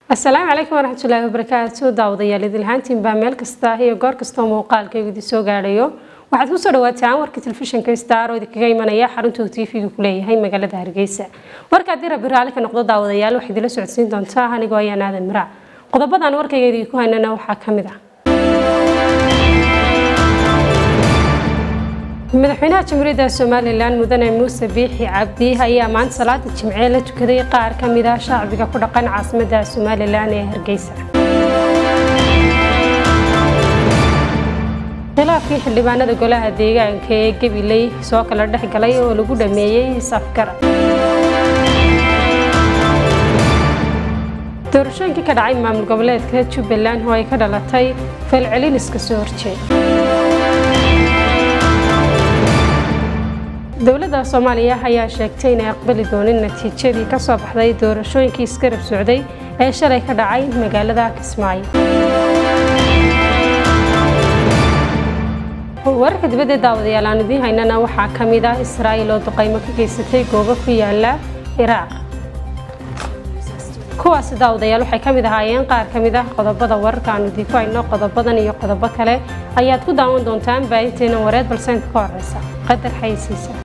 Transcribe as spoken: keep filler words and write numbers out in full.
السلام عليكم ورحمة الله وبركاته داوديال idil ahaantiin baa meel kasta iyo goor kasta muuqaalkayga idin soo gaarayo waxaad ku soo dhawaataan warka telefishinka Star oo idinkaga imanaya xarunta T V-ga ku leeyahay magaalada Hargeysa warka dira biraale ka noqdo daawadayaal waxa idin la socodsiin doontaa anigoo ayaan aadan mira qodobadan warkayga idin ku haynana waxa kamid ah madaxweynaha Jamhuuriyadda Soomaaliland mudane Muuse Biixi Cabdi ayaa maanta salaada Jimcaha la tukaday qaar kamid ah shacbiga ku dhaqan caasimadda Soomaaliland ee Hargeysa. khilaafkii xildhibaanada golaha deegaanka ee Gabiley soo kala dhexgalay oo lagu dhameeyay safkar. doorashooyinka ka dhacay maamul goboleedka Jubbaland oo ay ka dhalatay falcelin iska soo horjeeda. dawladda Soomaaliya ayaa sheegtay in ay aqbali doonaan natiijadii ka soo baxday doorashooyinkii iskarab socday ee shalay ka dhacay magaalada Kismaayo. wararka dibadda daawadayaal aan idin haynana waxaa kamid ah Israa'iil oo duqeymo ka geysatay goobo ku yaala Iraq. kuwaas daawadayaal waxay kamid ahaayeen qaar kamid ah qodobada wararka aan idin ku hayno qodobadan iyo qodobo kale ayaad ku daawan doontaan baahinteena wareed balse inta ka horeysa qadar xayeysiisa